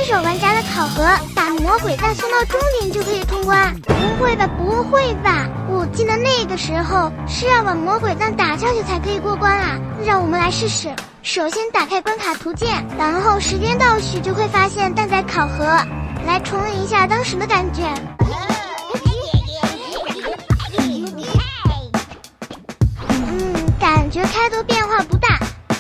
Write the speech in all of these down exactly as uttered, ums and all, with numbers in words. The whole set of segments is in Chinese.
手玩家的考核，把魔鬼蛋送到终点就可以通关。不会吧，不会吧！我记得那个时候是要把魔鬼蛋打下去才可以过关啊！让我们来试试。首先打开关卡图鉴，然后时间倒叙就会发现蛋仔考核。来重温一下当时的感觉。嗯，感觉开头变化不大。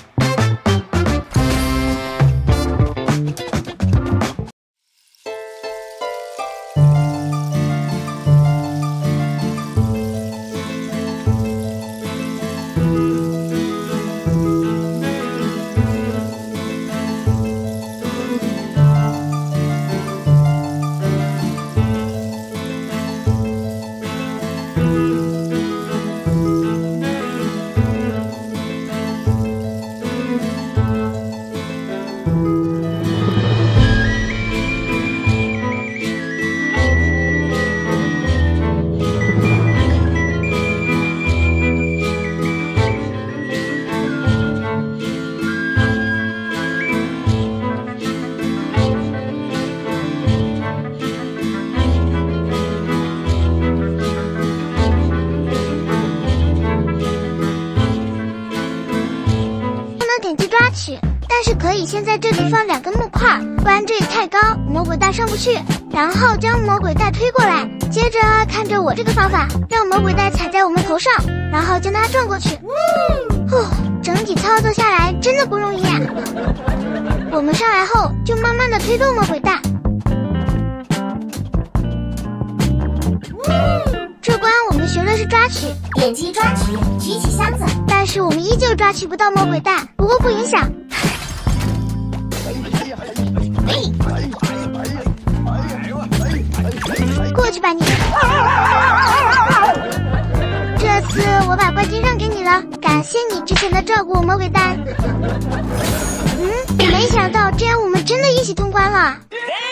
点击抓取，但是可以先在这里放两根木块，不然这里太高，魔鬼蛋上不去。然后将魔鬼蛋推过来，接着看着我这个方法，让魔鬼蛋踩在我们头上，然后将它转过去。呼，整体操作下来真的不容易啊！我们上来后就慢慢的推动魔鬼蛋。这关我们学的是抓取， 点击抓取，举起箱子。 但是我们依旧抓取不到魔鬼蛋，不过不影响。过去吧你！这次我把冠军让给你了，感谢你之前的照顾，魔鬼蛋。嗯，没想到这样我们真的一起通关了。